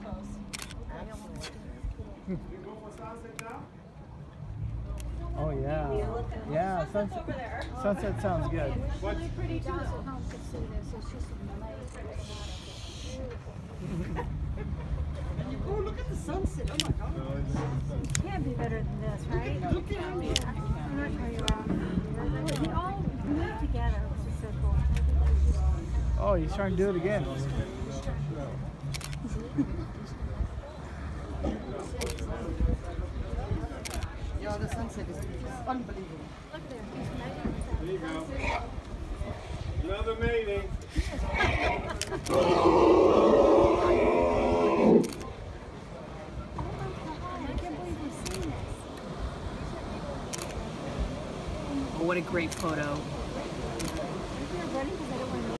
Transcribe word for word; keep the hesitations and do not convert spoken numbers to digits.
Oh yeah, yeah. Sunset, sunset sounds good. What's really pretty too. And you go look at the sunset. Oh my God. Can't be better than this, right? Look at how Yeah. I'm not sure you're wrong. We all move together, which is so cool. Oh, he's trying to do it again. Yeah, the sunset is unbelievable. Look there, he's mating with that. There you go. Another mating. Oh, what a great photo.